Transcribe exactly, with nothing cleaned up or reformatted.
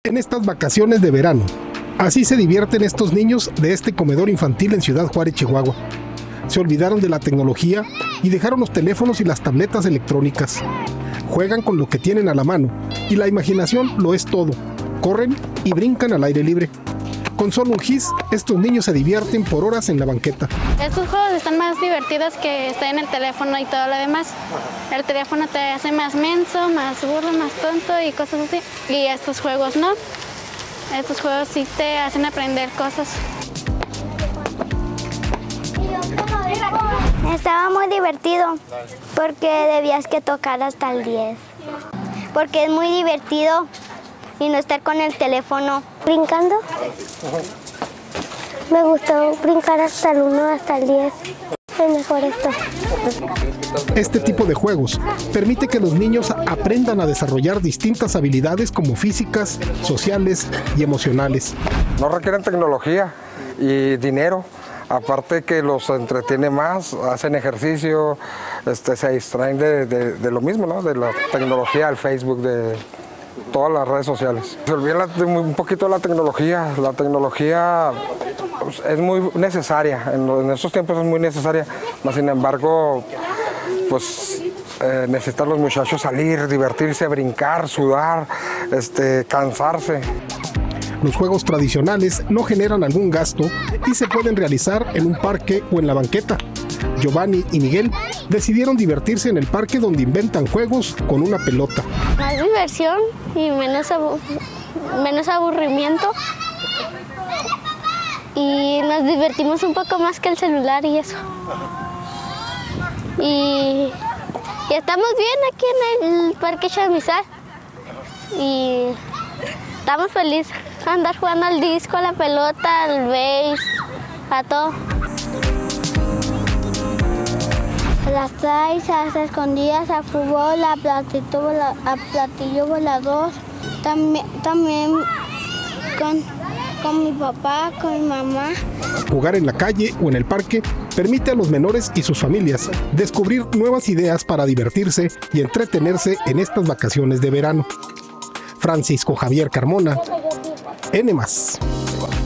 en estas vacaciones de verano. Así se divierten estos niños de este comedor infantil en Ciudad Juárez, Chihuahua. Se olvidaron de la tecnología y dejaron los teléfonos y las tabletas electrónicas. Juegan con lo que tienen a la mano y la imaginación lo es todo. Corren y brincan al aire libre. Con solo un gis, estos niños se divierten por horas en la banqueta. Estos juegos están más divertidos que estar en el teléfono y todo lo demás. El teléfono te hace más menso, más burro, más tonto y cosas así. Y estos juegos no. Estos juegos sí te hacen aprender cosas. Estaba muy divertido porque debías que tocar hasta el diez. Porque es muy divertido y no estar con el teléfono. ¿Brincando? Me gustó brincar hasta el uno, hasta el diez. Es mejor esto. Este tipo de juegos permite que los niños aprendan a desarrollar distintas habilidades como físicas, sociales y emocionales. No requieren tecnología y dinero. Aparte que los entretiene más, hacen ejercicio, este, se distraen de, de, de lo mismo, ¿no? De la tecnología, el Facebook, de todas las redes sociales. Se olvida un poquito de la tecnología. La tecnología pues, es muy necesaria, en, en estos tiempos es muy necesaria, mas sin embargo, pues eh, necesitan los muchachos salir, divertirse, brincar, sudar, este, cansarse. Los juegos tradicionales no generan algún gasto y se pueden realizar en un parque o en la banqueta. Giovanni y Miguel decidieron divertirse en el parque donde inventan juegos con una pelota. Más diversión y menos, abu menos aburrimiento. Y nos divertimos un poco más que el celular y eso. Y, y estamos bien aquí en el Parque Chamizal. Y estamos felices. Andar jugando al disco, a la pelota, al béis, a todo. A las seis, a las escondidas, a fútbol, a platillo, vola, a platillo volador. También, también con, con mi papá, con mi mamá. Jugar en la calle o en el parque permite a los menores y sus familias descubrir nuevas ideas para divertirse y entretenerse en estas vacaciones de verano. Francisco Javier Carmona, N más.